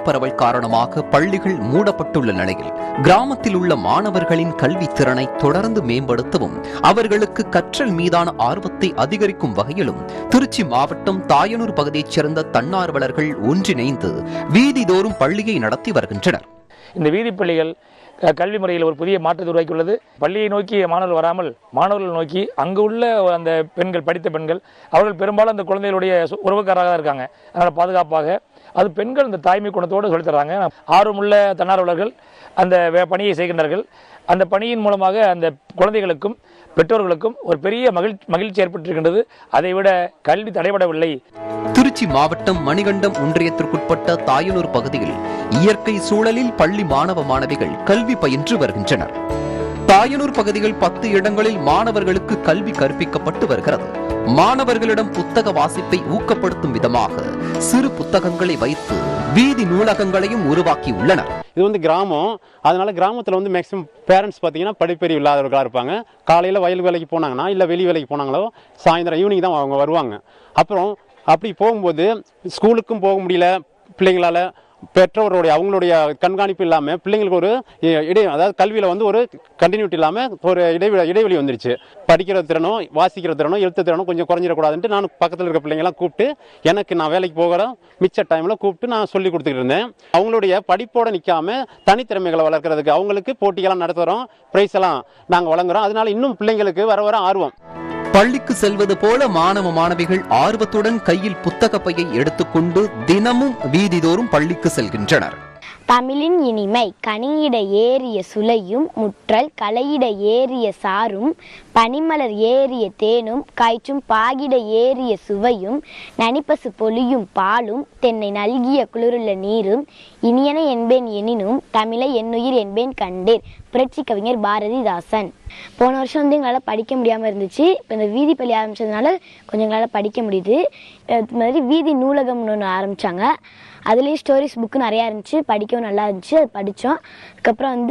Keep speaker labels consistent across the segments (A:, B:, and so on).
A: பரவல் காரணமாக பள்ளிகள் மூடப்பட்டுள்ள நிலையில் கிராமத்தில் உள்ள மாணவர்களின் கல்வி திறனை தொடர்ந்து மேம்படுத்தவும் அவர்களுக்கு கற்றல் மீதான ஆர்வத்தை அதிகரிக்கும் வகையிலும் திருச்சி மாவட்டம் தாயனூர் பகுதியைச் சேர்ந்த தன்னார்வலர்கள் ஒன்றிணைந்து வீதிதோறும் பள்ளியை நடத்தி வருகின்றனர்.
B: இந்த வீதி பள்ளிகள் கல்வி முறையில் ஒரு புதிய மாற்றத்தை உருவாக்கியுள்ளது. பள்ளியை நோக்கி மாணவர்கள் வராமல் மாணவர்கள் நோக்கி அங்கு உள்ள அந்த பெண்கள், படித்த பெண்கள், அவர்கள் பெரும்பாலும் அந்த குழந்தைகளுடைய உறவுக்காராக தான் இருக்காங்க. அதனால் பாதுகாப்பாக அது பெண்கள் இந்த தாய்மை குணத்தோடு சொல்லித்தராங்க. ஆர்வமுள்ள தன்னார்வலர்கள் அந்த பணியை செய்கின்றார்கள். அந்த பணியின் மூலமாக அந்த குழந்தைகளுக்கும் பெற்றோர்களுக்கும் ஒரு பெரிய மகிழ்ச்சி ஏற்பட்டிருக்கின்றது. அதைவிட கல்வி தடைபடவில்லை.
A: திருச்சி மாவட்டம் மணிகண்டம் ஒன்றியத்திற்குட்பட்ட தாயனூர் பகுதியில் இயற்கை சூழலில் பள்ளி மாணவ மாணவிகள் கல்வி பயின்று வருகின்றனர். தாயனூர் பகுதியில் 10 இடங்களில் மாணவர்களுக்கு கல்வி கற்பிக்கப்பட்டு வருகிறது. மாணவர்களிடம் புத்தக வாசிப்பை ஊக்கப்படுத்தும் விதமாக சிறு புத்தகங்களை வைத்து வீதி நூலகங்களையும் உருவாக்கி உள்ளனர்.
C: இது கிராமம், அதனால கிராமத்தில் மேக்சிமம் பேரண்ட்ஸ் பார்த்தீங்கன்னா படிப்பறிவு இல்லாதவர்களாக இருப்பாங்க. காலையில் வயல் வேலைக்கு போனாங்கன்னா இல்லை வெளி வேலைக்கு போனாங்களோ சாயந்தரம் ஈவினிங் தான் அவங்க வருவாங்க. அப்புறம் அப்படி போகும்போது ஸ்கூலுக்கும் போக முடியல பிள்ளைங்களால. பெற்றோருடைய அவங்களுடைய கண்காணிப்பு இல்லாமல் பிள்ளைங்களுக்கு ஒரு அதாவது கல்வியில் ஒரு கண்டினியூட்டி இல்லாமல் ஒரு இடைவெளி வந்துருச்சு. படிக்கிற திறனோ வாசிக்கிற திறனோ எழுத்து திறனோ கொஞ்சம் குறைஞ்சிடக்கூடாதுன்ட்டு நான் பக்கத்தில் இருக்க பிள்ளைங்களாம் கூப்பிட்டு எனக்கு நான் வேலைக்கு போகிற மிச்ச டைமில் கூப்பிட்டு நான் சொல்லி கொடுத்துக்கிட்டு இருந்தேன். அவங்களுடைய படிப்போடு நிற்காம தனித்திறமைகளை வளர்க்குறதுக்கு அவங்களுக்கு போட்டிகளாம் நடத்துகிறோம், ப்ரைஸ் எல்லாம் நாங்கள் வழங்குறோம். அதனால இன்னும் பிள்ளைங்களுக்கு வர ஆர்வம்.
A: பள்ளிக்கு செல்வது போல மாணவ மாணவிகள் ஆர்வத்துடன் கையில் புத்தக பையை எடுத்துக்கொண்டு தினமும் வீதிதோறும் பள்ளிக்கு செல்கின்றனர்.
D: தமிழின் இனிமை கனியிட ஏறிய சுளையும் முற்றல் கலையிட ஏறிய சாரும் பனிமலர் ஏறிய தேனும் காய்ச்சும் பாகிட ஏறிய சுவையும் நனிப்பசு பொலியும் பாலும் தென்னை நல்கிய குளிருள்ள நீரும் இனியன என்பேன் எனினும் தமிழை என்னுயிர் என்பேன் கண்டேர். புரட்சி கவிஞர் பாரதிதாசன். போன வருஷம் எங்களால் படிக்க முடியாமல் இருந்துச்சு. இப்போ இந்த வீதி பள்ளி ஆரம்பித்ததுனால கொஞ்சம் எங்களால் படிக்க முடியுது. இது மாதிரி வீதி நூலகம்னு ஒன்று ஆரம்பித்தாங்க. அதுலேயும் ஸ்டோரிஸ் புக்கு நிறையா இருந்துச்சு, படிக்கவும் நல்லா இருந்துச்சு. அது படித்தோம். அதுக்கப்புறம்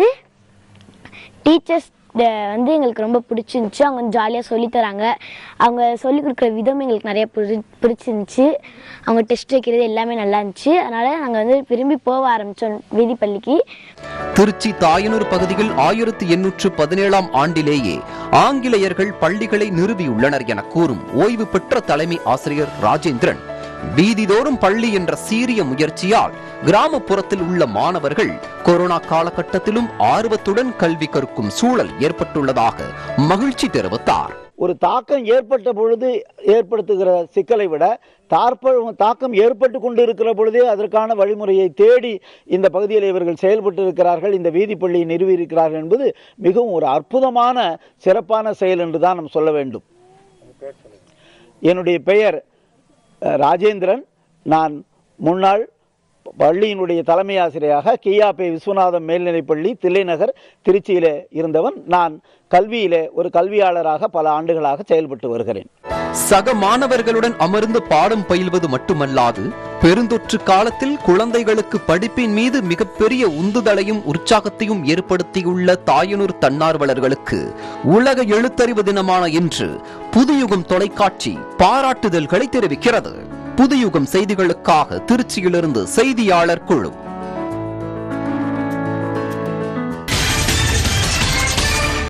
D: டீச்சர்ஸ் எங்களுக்கு ரொம்ப பிடிச்சிருந்துச்சு. அவங்க ஜாலியாக சொல்லித்தராங்க. அவங்க சொல்லிக் கொடுக்குற விதம் எங்களுக்கு நிறைய பிடிச்சிருந்துச்சு. அவங்க டெஸ்ட் வைக்கிறது எல்லாமே நல்லா இருந்துச்சு. அதனால் நாங்கள் விரும்பி போக ஆரம்பித்தோம் வீதி பள்ளிக்கு.
A: திருச்சி தாயனூர் பகுதியில் 1817ஆம் ஆண்டிலேயே ஆங்கிலேயர்கள் பள்ளிகளை நிறுவியுள்ளனர் என கூறும் ஓய்வு பெற்ற தலைமை ஆசிரியர் ராஜேந்திரன் வீதிதோறும் பள்ளி என்ற சீரிய முயற்சியால் கிராமப்புறத்தில் உள்ள மாணவர்கள் கொரோனா காலகட்டத்திலும் ஆர்வத்துடன் கல்வி கற்கும் சூழல் ஏற்பட்டுள்ளதாக மகிழ்ச்சி தெரிவித்தார்.
E: ஒரு தாக்கம் ஏற்பட்ட பொழுது ஏற்படுத்துகிற சிக்கலை விட தாக்கம் ஏற்பட்டு கொண்டு இருக்கிற பொழுதே அதற்கான வழிமுறையை தேடி இந்த பகுதியில் இவர்கள் செயல்பட்டு இருக்கிறார்கள், இந்த வீதி பள்ளியை நிறுவி இருக்கிறார்கள் என்பது மிகவும் ஒரு அற்புதமான சிறப்பான செயல் என்று தான் நாம் சொல்ல வேண்டும். என்னுடைய பெயர் ராஜேந்திரன். நான் முன்னாள் பள்ளியினுடைய தலைமை ஆசிரியராக கியாபே விஸ்வநாதம் மேல்நிலைப்பள்ளி தில்லைநகர் திருச்சியிலே இருந்தவன். நான் கல்வியிலே ஒரு கல்வியாளராக பல ஆண்டுகளாக செயல்பட்டு வருகிறேன்.
A: சக மாணவர்களுடன் அமர்ந்து பாடம் பயில்வது மட்டுமல்லாது பெருந்தொற்று காலத்தில் குழந்தைகளுக்கு படிப்பின் மீது மிகப்பெரிய உந்துதலையும் உற்சாகத்தையும் ஏற்படுத்தியுள்ள தாயனூர் தன்னார்வலர்களுக்கு உலக எழுத்தறிவு தினமான இன்று புதுயுகம் தொலைக்காட்சி பாராட்டுதல்களை தெரிவிக்கிறது. புதுயுகம் செய்திகளுக்காக திருச்சியிலிருந்து செய்தியாளர் குழு.